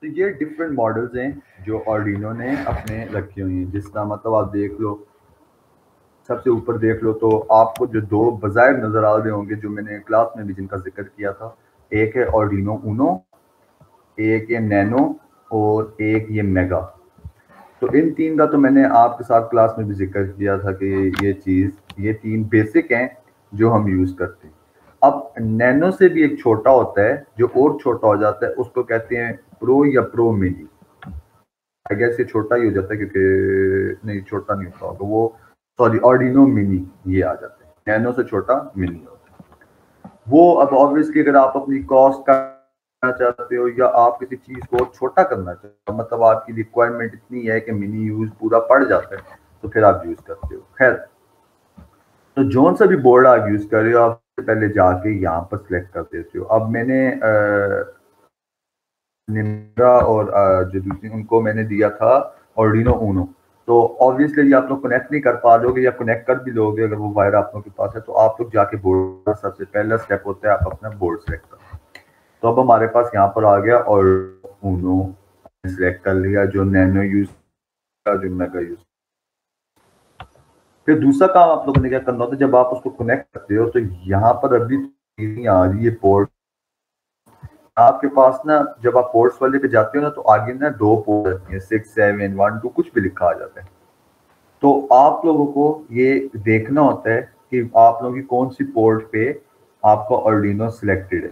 तो ये different models हैं जो आर्डिनो ने अपने रखी हुई हैं, जिसका मतलब आप देख लो, सबसे ऊपर देख लो तो आपको जो दो बाज़ाहिर नज़र आ रहे होंगे, जो मैंने क्लास में भी जिनका जिक्र किया था, एक है आर्डिनो ऊनो, एक ये नैनो और एक ये मेगा। तो इन तीन का तो मैंने आपके साथ क्लास में भी जिक्र किया था कि ये तीन बेसिक हैं जो हम यूज़ करते हैं। अब नैनो से भी एक छोटा होता है जो और छोटा हो जाता है, उसको कहते हैं प्रो या प्रो मिनी। आई गेस ये छोटा ही हो जाता है, क्योंकि नहीं, छोटा नहीं होता होगा वो, सॉरी, आर्डिनो मिनी ये आ जाता है, नैनो से छोटा मिनी होता है वो। अब ऑब्वियसली अगर आप अपनी कॉस्ट का चाहते हो या आप किसी चीज को छोटा करना चाहते हो, मतलब आपकी रिक्वायरमेंट इतनी है कि मिनी यूज पूरा पड़ जाता है, तो फिर आप यूज करते हो। खैर, तो जोन सा भी बोर्ड आप यूज कर रहे हो, आप पहले जाके यहाँ पर सिलेक्ट कर देते हो। अब मैंने निम्रा और जो दूसरी उनको मैंने दिया था आर्डिनो ऊनो। तो ऑब्वियसली आप लोग कनेक्ट नहीं कर पा लोगे, या कनेक्ट कर भी लोगे अगर वो वायर आप लोगों के पास है, तो आप लोग जाके बोर्ड, सबसे पहला स्टेप होता है आप अपना बोर्ड सेलेक्ट करो। तो अब हमारे पास यहाँ पर आ गया और ऊनो सेलेक्ट कर लिया, जो नैनो यूज का, जो मेगा यूज। फिर दूसरा काम आप लोगों ने क्या करना होता है, जब आप उसको कनेक्ट करते हो तो यहाँ पर अभी आ रही है पोर्ट आपके पास ना। जब आप पोर्ट्स वाले पे जाते हो ना, तो आगे ना दो पोर्ट रहती हैं, 6, 7, 1, 2 कुछ भी लिखा आ जाता है। तो आप लोगों को ये देखना होता है कि आप लोगों की कौन सी पोर्ट पे आपका आर्डिनो सिलेक्टेड है।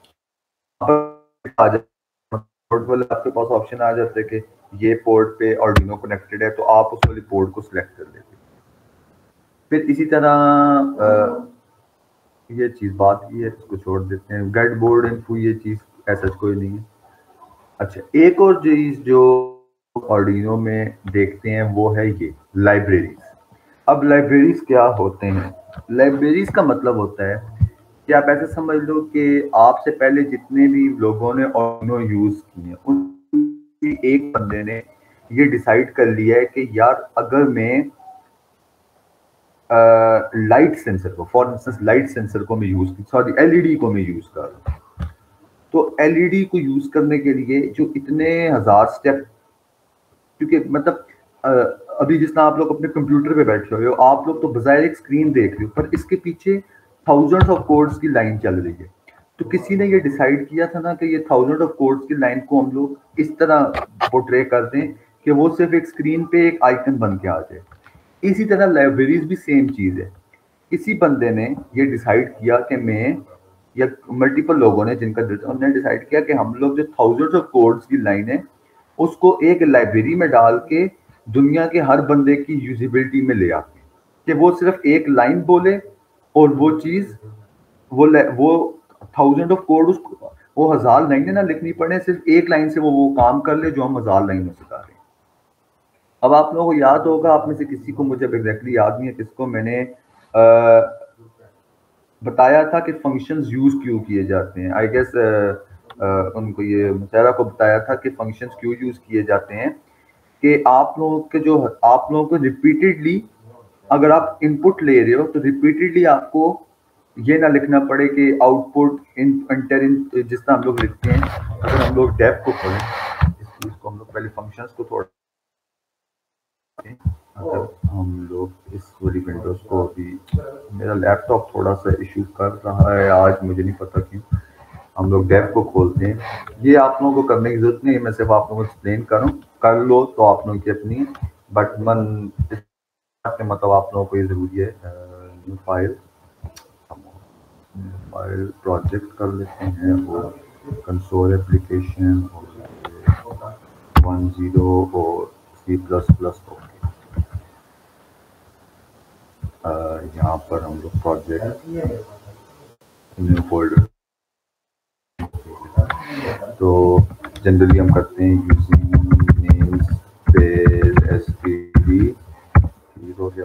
पोर्ट वाले आपके पास ऑप्शन आ जाता है कि ये पोर्ट पे आर्डिनो कनेक्टेड है, तो आप उस वाली पोर्ट को सिलेक्ट कर लेते। फिर इसी तरह ये चीज बात की है, इसको छोड़ देते हैं। गेट बोर्ड इन्फो, ये चीज ऐसा कोई नहीं है। अच्छा, एक और चीज जो आर्डिनो में देखते हैं वो है ये लाइब्रेरीज। अब लाइब्रेरीज क्या होते हैं? लाइब्रेरीज का मतलब होता है कि आप ऐसे समझ लो कि आपसे पहले जितने भी लोगों ने आर्डिनो यूज किए, उन एक बंदे ने ये डिसाइड कर लिया है कि यार अगर मैं लाइट सेंसर को, फॉर इंस्टेंस लाइट सेंसर को मैं यूज, सॉरी एलईडी को मैं यूज कर रहा हूँ, तो एलईडी को यूज करने के लिए जो इतने हजार स्टेप, क्योंकि मतलब अभी जिस तरह आप लोग अपने कंप्यूटर पे बैठे हुए हो, आप लोग तो बजाय एक स्क्रीन देख रहे हो, पर इसके पीछे थाउजेंड्स ऑफ कोड्स की लाइन चल रही है। तो किसी ने ये डिसाइड किया था ना कि ये थाउजेंड ऑफ कोड्स की लाइन को हम लोग इस तरह पोर्ट्रे कर दें कि वो सिर्फ एक स्क्रीन पे एक आइकन बन के आ जाए। इसी तरह लाइब्रेरीज भी सेम चीज है। किसी बंदे ने ये डिसाइड किया कि मैं, या मल्टीपल लोगों ने जिनका उन्होंने डिसाइड किया कि हम लोग जो थाउजेंड्स ऑफ कोड्स की लाइन है उसको एक लाइब्रेरी में डाल के दुनिया के हर बंदे की यूजिबिलिटी में ले आते हैं, कि वो सिर्फ एक लाइन बोले और वो चीज, वो थाउजेंड ऑफ कोड, उसको वो हजार लाइनें ना लिखनी पड़े, सिर्फ एक लाइन से वो काम कर ले जो हम हजार लाइनों से कर रहे हैं। अब आप लोगों को याद होगा, आप में से किसी को, मुझे एग्जैक्टली याद नहीं है किसको, मैंने बताया था कि फंक्शंस यूज क्यों किए जाते हैं। आई गेस उनको, ये मुशैरा को बताया था कि फंक्शंस क्यों यूज किए जाते हैं, कि आप लोगों के जो, आप लोगों को रिपीटेडली अगर आप इनपुट ले रहे हो तो रिपीटेडली आपको ये ना लिखना पड़े कि आउटपुट इन एंटर इन, जिस तरह हम लोग लिखते हैं। अगर हम लोग डेफ को खोलें, इस चीज को हम लोग पहले फंक्शंस को थोड़ा, अगर हम लोग इस वाली विंडोज को, अभी मेरा लैपटॉप थोड़ा सा इशू कर रहा है आज, मुझे नहीं पता क्यों। हम लोग डेफ को खोलते हैं। ये आप लोगों को करने की जरूरत नहीं है, मैं सिर्फ आप लोगों को एक्सप्लेन करूं, कर लो तो आप लोगों की अपनी, बट मन मतलब आप लोगों को ये जरूरी है। न्यू फाइल प्रोजेक्ट कर लेते हैं, और कंसोल एप्लीकेशन 10 और C++। यहाँ पर हम लोग प्रोजेक्ट न्यू फोल्डर, तो जनरली हम करते हैं यूजिंग नेम्स स्पेस एसटीडी। हो गया।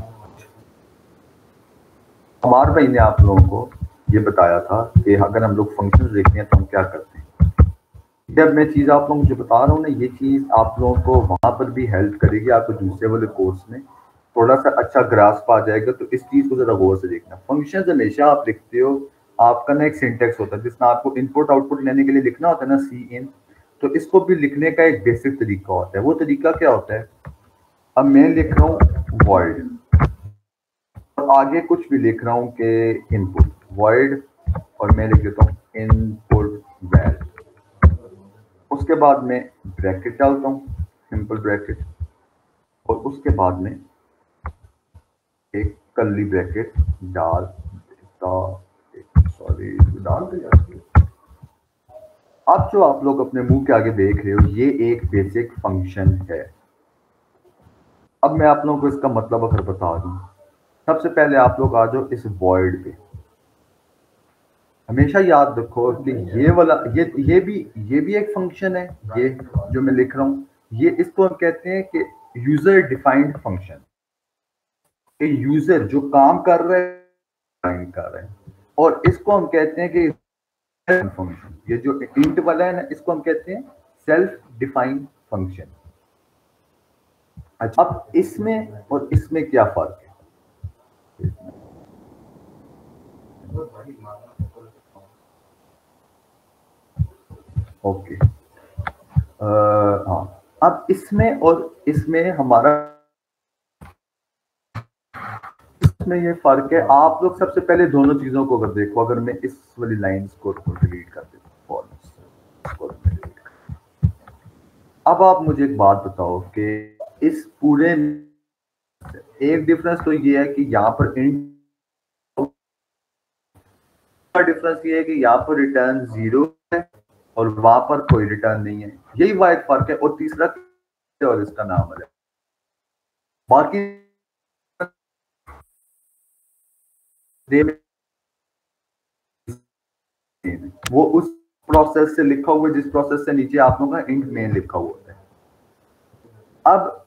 हमारे भाई ने आप लोगों को ये बताया था कि अगर हम लोग फंक्शंस देखते हैं तो हम क्या करते हैं। जब मैं चीज़ आप लोगों को जो बता रहा हूँ ना, ये चीज़ आप लोगों को वहाँ पर भी हेल्प करेगी, आपको दूसरे वाले कोर्स में थोड़ा सा अच्छा ग्रास्प आ जाएगा। तो इस चीज़ को ज़रा गौर से देखना। फंक्शंस हमेशा आप लिखते हो, आपका ना एक सिंटेक्स होता है, जिसमें आपको इनपुट आउटपुट लेने के लिए लिखना होता है ना, सी इन, तो इसको भी लिखने का एक बेसिक तरीका होता है। वो तरीका क्या होता है, अब मैं लिख रहा हूँ void और आगे कुछ भी लिख रहा हूँ कि इनपुट void और मैं लिख देता हूँ इनपुट वैल, उसके बाद में ब्रैकेट डालता हूँ, सिंपल ब्रैकेट, और उसके बाद में एक कर्ली ब्रैकेट डाल देता, सॉरी डाल दिया। अब जो आप लोग अपने मुंह के आगे देख रहे हो ये एक बेसिक फंक्शन है। अब मैं आप लोगों को इसका मतलब अगर बता दूं, सबसे पहले आप लोग आ जाओ इस void पे। हमेशा याद रखो कि ये वाला ये भी एक फंक्शन है, ये जो मैं लिख रहा हूं, ये इसको हम कहते हैं कि यूजर डिफाइंड फंक्शन। कि यूजर जो काम कर रहा है डिफाइन कर रहे हैं, और इसको हम कहते हैं कि फंक्शन, ये जो इंट वाला है ना, इसको हम कहते हैं सेल्फ डिफाइंड फंक्शन। अच्छा, अब इसमें और इसमें क्या फर्क है? ओके, हाँ, अब इसमें और इसमें हमारा इसमें ये फर्क है। आप लोग सबसे पहले दोनों चीजों को अगर देखो, अगर मैं इस वाली लाइंस को डिलीट कर देता हूँ, अब आप मुझे एक बात बताओ कि इस पूरे एक डिफरेंस तो ये है कि यहाँ पर इंट का डिफरेंस ये है कि यहाँ पर रिटर्न 0 है और वहां पर कोई रिटर्न नहीं है, यही वाइड फर्क है। और तीसरा और इसका नाम है, बाकी वो उस प्रोसेस से लिखा हुआ है जिस प्रोसेस से नीचे आप लोगों का इंट मेन लिखा हुआ है। अब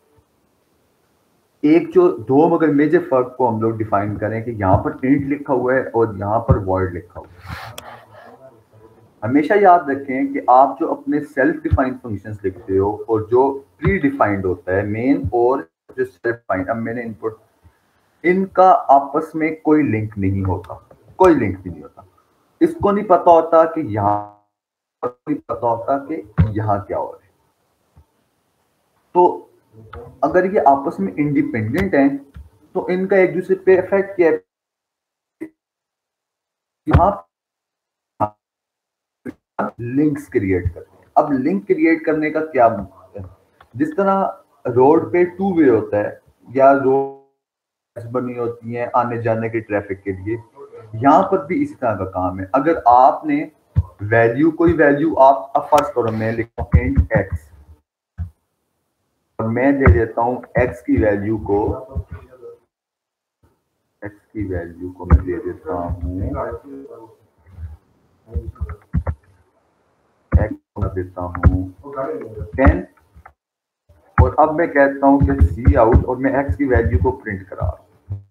एक जो दो मगर मेजर फर्क को हम लोग डिफाइन करें कि यहाँ पर इंट लिखा हुआ है और यहाँ पर void लिखा हुआ है। हमेशा याद रखें कि आप जो अपने सेल्फ डिफाइंड फंक्शंस लिखते हो और जो प्री डिफाइंड होता है मेन और जो सेल्फ डिफाइंड, अब मैंने इनपुट, इनका आपस में कोई लिंक नहीं होता, कोई लिंक भी नहीं होता। इसको नहीं पता होता कि यहाँ, नहीं पता होता कि यहाँ क्या हो रहा है। तो अगर ये आपस में इंडिपेंडेंट हैं तो इनका एक दूसरे पे इफेक्ट क्या है, यहाँ लिंक्स क्रिएट करते हैं। अब लिंक क्रिएट करने का क्या मतलब है, जिस तरह रोड पे टू वे होता है या रोड बनी होती है आने जाने के ट्रैफिक के लिए, यहाँ पर भी इसी तरह का काम है। अगर आपने वैल्यू, कोई वैल्यू आप फर्ज करो मैं लिखता हूँ इंट एक्स और मैं दे देता हूँ एक्स की वैल्यू को मैं दे देता हूँ देता हूँ 10 और अब मैं कहता हूँ कि सी आउट और मैं एक्स की वैल्यू को प्रिंट करा रहा हूँ,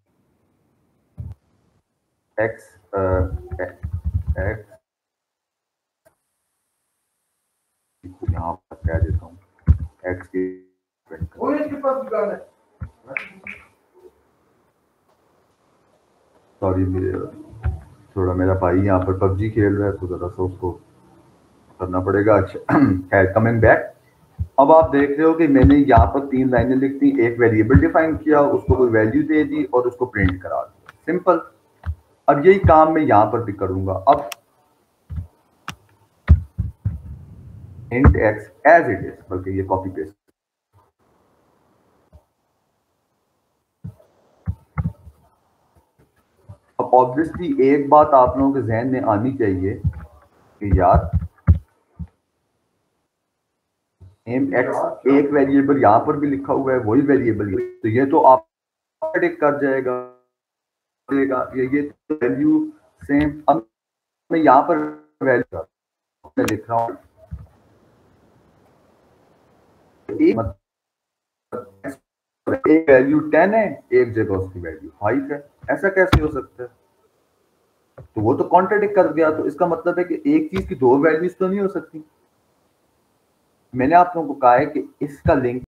एक्स यहाँ पर कह देता हूँ एक्स की प्रिंट करा। सॉरी, थोड़ा मेरा भाई यहाँ पर पबजी खेल रहा है तो जरा सा उसको करना पड़ेगा। अच्छा, खैर, कमिंग बैक, अब आप देख रहे हो कि मैंने यहाँ पर 3 लाइनें लिख दी, एक वेरिएबल डिफाइन किया, उसको कोई वैल्यू दे दी और उसको प्रिंट करा दी, सिंपल। अब यही काम मैं यहाँ पर भी करूंगा। अब int x as it is, बल्कि ये कॉपी पेस्ट, अब ऑब्वियसली एक बात आप लोगों के जहन में आनी चाहिए कि यार नेम एक्स एक वेरिएबल यहाँ पर भी लिखा हुआ है, वही वेरिएबल, तो ये तो आप प्रेडिक्ट कर जाएगा ये वैल्यू सेम। अब मैं यहाँ पर वैल्यू मैं लिख रहा हूँ एक वैल्यू 10 है, एक जगह उसकी वैल्यू 5 है, ऐसा कैसे हो सकता है? तो वो तो कॉन्ट्राडिक्ट कर गया। तो इसका मतलब है कि एक चीज की दो वैल्यूज तो नहीं हो सकती। मैंने आप लोगों को कहा है कि इसका लिंक